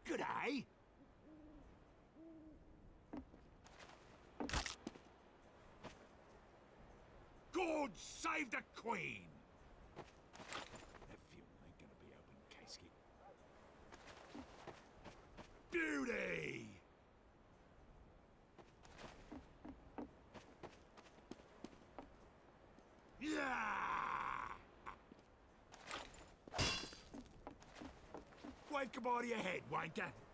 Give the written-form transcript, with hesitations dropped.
Good day. God save the Queen! That funeral ain't gonna be open casket. Beauty! Yeah! Wave goodbye to your head, wanker.